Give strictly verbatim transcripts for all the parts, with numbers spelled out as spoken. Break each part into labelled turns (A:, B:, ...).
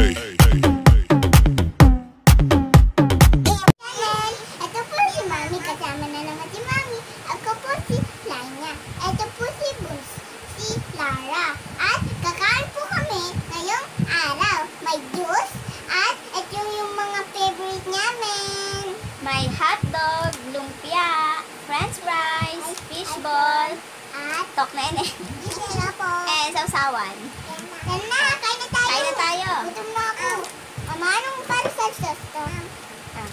A: Ito po si Mami, kasama na naman si Mami. Ako po si Lanya. Ito po si Buns, si Lara. At kakain po kami ngayong araw. May juice at ito yung mga favorite namin.
B: May hotdog, lumpia, french fries, fishball,
A: At
B: tok na yun eh.
A: ito na po.
B: Eh, sausawan.
A: Yan na, kain na tayo.
B: Kain na tayo.
A: Gutom na ako. Mama, anong para sa sauce to?
B: Ah.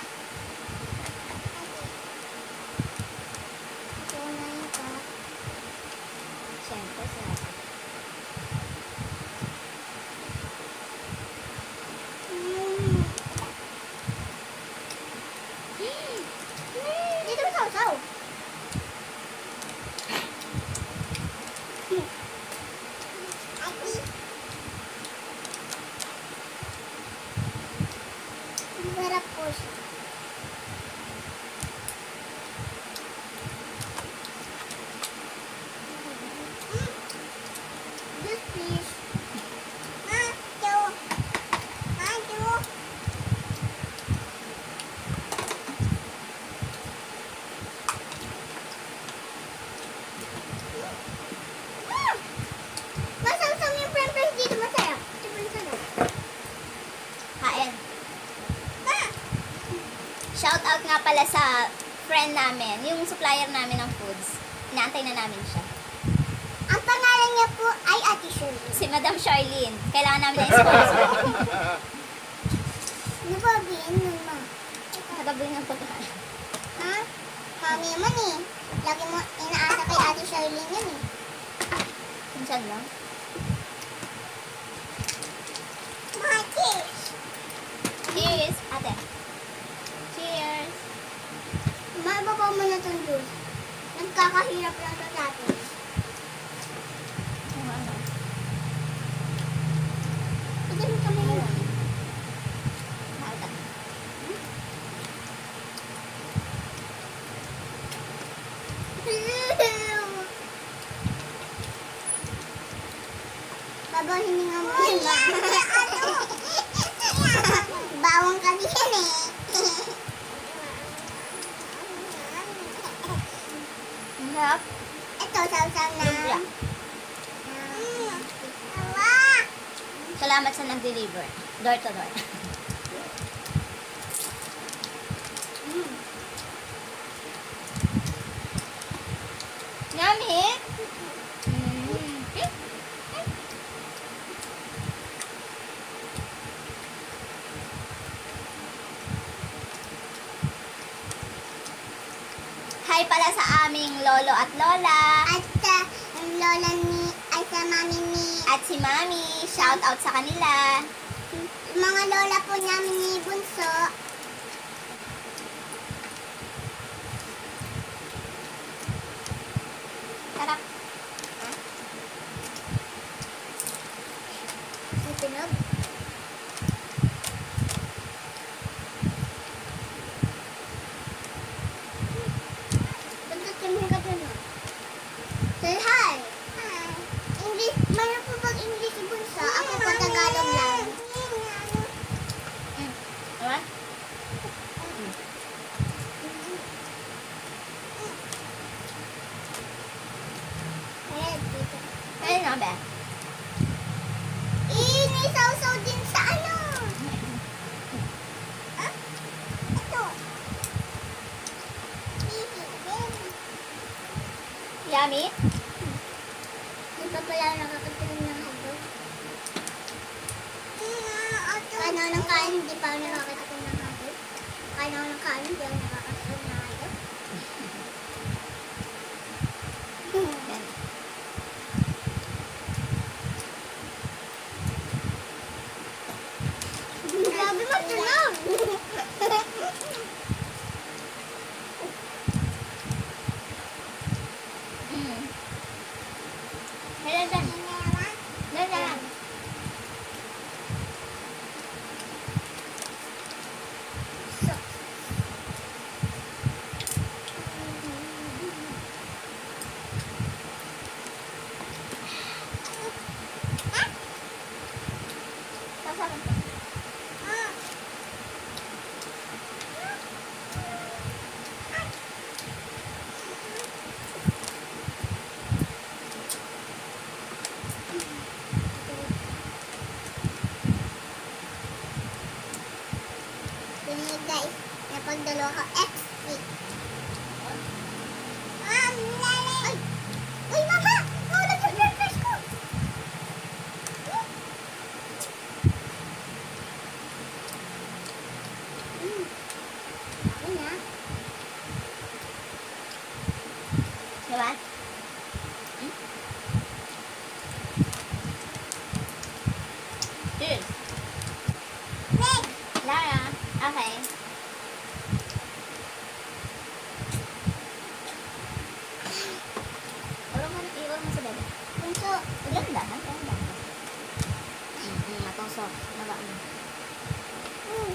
A: Ito na yung cup.
B: Siyempre, sa
A: Mm. Dito mo sausaw. Ati. Masarap po siya. Mm. Juice, please. Ma, ito. Ma, ito. Mm. Masawsaw yung french fries dito, masarap. Ito po yung sarap.
B: kain.
A: Ma!
B: Shout out nga pala sa friend namin, yung supplier namin ng foods. Inaantay na namin siya.
A: Ang pangalan niya po ay Ate Shirley.
B: Si Madam Charlene. Kailangan namin na sponsor.
A: Ano ba bihin nun, ma?
B: Nagabili ng pagkain.
A: Ha? Mami naman eh. Lagi mo inaasa kay Ate Shirley yun eh.
B: Minsan lang.
A: Ma, cheers!
B: Cheers, ate. Cheers.
A: Mababaw mo na itong juice. Nagkakahirap lang ito sa atin.
B: Ano, ano?
A: Ito mo kami yun.
B: Ate.
A: Babaw, hindi nga mo yun, ma. Bawang kasi yan eh.
B: Ang sarap.
A: Ito, sausaw na.
B: Lumpia.
A: Mm. Awa!
B: Salamat sa nag-deliver. Door to door.
A: Mm.
B: Yummy! Mm. Hi pala sa aming lolo at lola.
A: At sa ang lola ni, ay sa mami ni,
B: At si Mami. Shout out sa kanila.
A: mga lola po namin ni Bunso.
B: Sarap.
A: Ang tunog. Pagkat kami ka dun, ah. Say hi! Hi! English, mayroon po bang English si Bunso? Ako po Tagalog lang.
B: Mm. Diba?
A: Ayan, dito.
B: Ayun nga ba?
A: Inisaw-saw din sa ano? Ah? Ito.
B: Yummy?
A: Di pa pala nakakatinig ng hotdog? Kain ako ng kain, hindi pa ako nakakatinig ng hotdog. Kain ako ng kain, hindi ako nakakatinig ng hotdog.
B: Yan.
A: Grabe matunog!
B: Mm. Hello, Dan. Dan, Dan. sa akin.
A: Ah. Yun nga guys, napagdalo ako X-Fit. Ma'am, nalay! Ay! Uy, mama! Nahulog sa blood press ko! Hmm. Ako na.
B: Diba? Cheers!
A: Next!
B: Lara, okay. Iwan mo, iwan mo sa bebe.
A: Punso.
B: Ilan ba? Ilan ba? Hmm, matusok. Naba mo.
A: Hmm.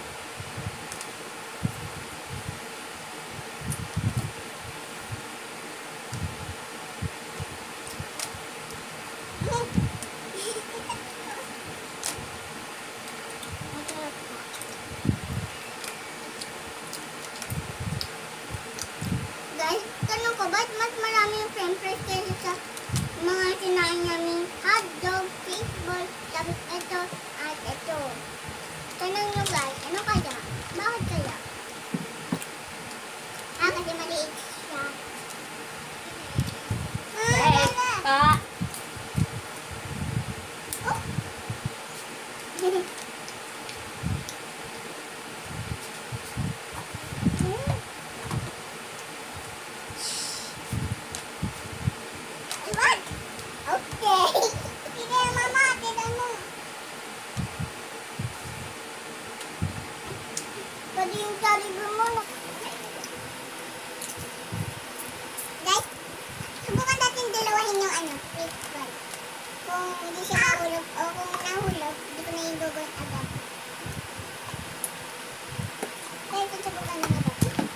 A: Guys, tanong ko, ba't mas marami yung french fries kaysa sa mga kinain namin hotdog, fishball, tapos ito, at ito. Tanong nyo guys, ano kaya? Bakit kaya? Ah, kasi maliit siya. Ah,
B: Hey,
A: tama.
B: pa!
A: Oh. Hmm. What? Okay. Sige, mama, tignan mo. Pwede yung Jollibee mo na. Guys, subukan natin dalawahin yung ano, fish fry. Kung hindi siya nahulog o kung nahulog, hindi ko na yung gagawin agad. Kaya ito subukan na natin.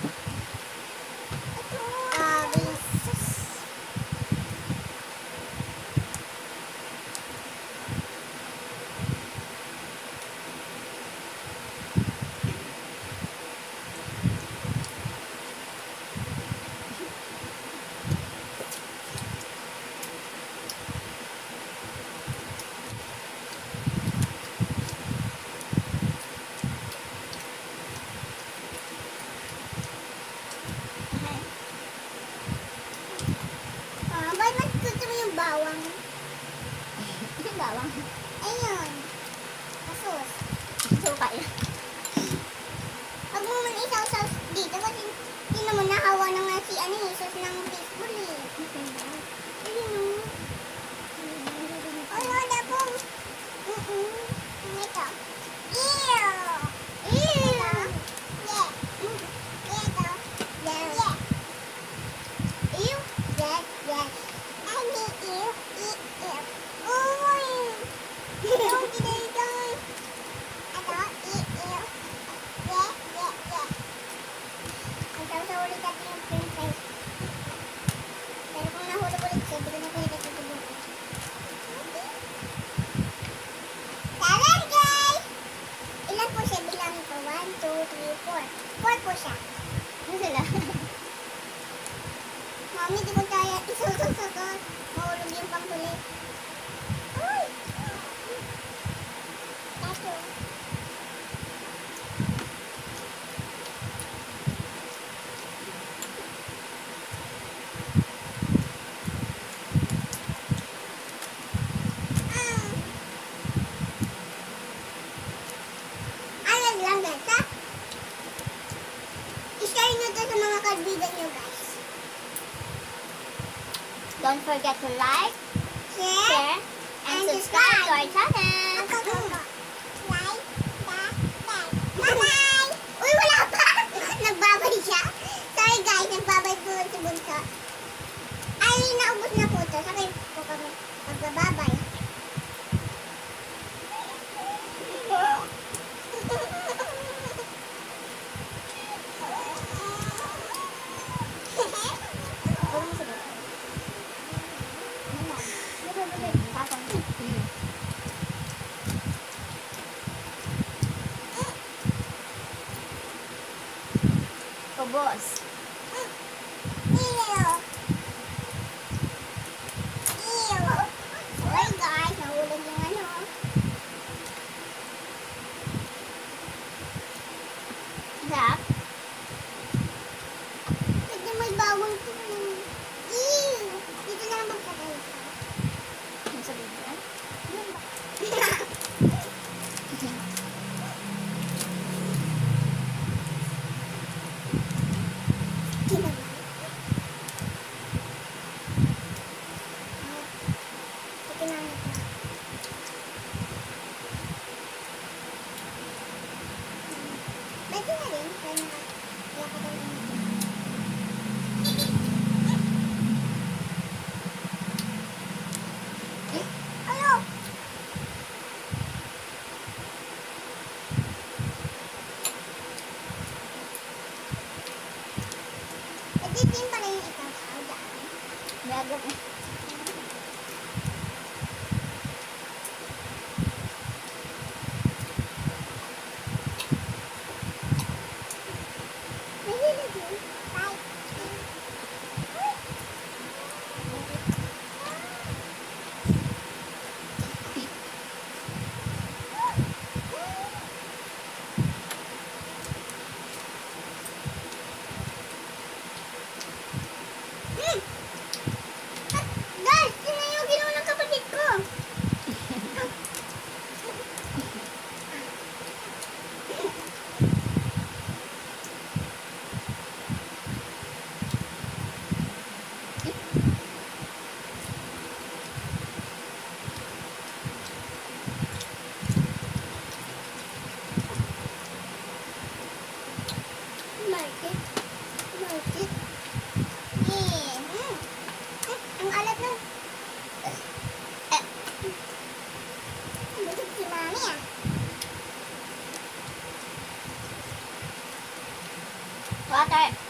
A: Ah, bilis. Ah, ba't mas gusto mo yung bawang?
B: Yung bawang.
A: Ayun. Asos.
B: Suka yan.
A: Pag mo man isaw-saw dito, kasi hindi naman nahawa na nga si ano yung sauce ng baseball eh. Ayun o. Ay, wala po. Mm-mm. Ito. Ew! Ew! Yeah. Mm. Ito. Yeah. Yeah. Ew? Yes, yes. I mean ew, ew, ew. Uy! Ew, dito. Ito, ew, ew. Yeah, yeah, yeah. Ang tawag ulit natin yung french fries. Pero kung nahulog ulit siya, hindi ko na pwede tutubukin. Seven, guys! Ilan po siya? Bilang ko. One, two, three, four. Four po siya.
B: Ano sila?
A: Mami, di mo kaya isusususun. Mahulog yung pangkulit. Uy! Tato. Ah. Ano lang guys, ha? I-share nyo to sa mga kaibigan nyo guys.
B: Don't forget to like,
A: Share.
B: share, and subscribe to our channel.
A: Ako, ako, ako. Like, that, that. Bye-bye! Uy, wala pa! Nagbabay siya. Sorry guys, nagbabay po si Bunso. Ay, naubos na po ito. Sakay po kami magbababay.
B: Iwan mo sa bebe. Ano na? Bebe, bebe. Tapos. Hmm. boss.
A: Ew. Ew. Sorry guys, nahulog yung ano.
B: Sarap.
A: Pwede may bawang to. Ew. Dito na lang magpatay ka.
B: Ano sabihin yan?
A: Yun ba? Kinabahan. Ito na lang. Pwede na rin. Pwede na. Kaya ka daw rin. Ano? Pwede din pala yung ikaw sa daan.
B: Gago.
A: Nahilo din. Bye. Hmm. Ah, guys, yun na yung ginawa ng kapatid ko. Market. Market. Eh, hmm. Eh, ang alat nun. Eh. Busog si mami ah.
B: Water.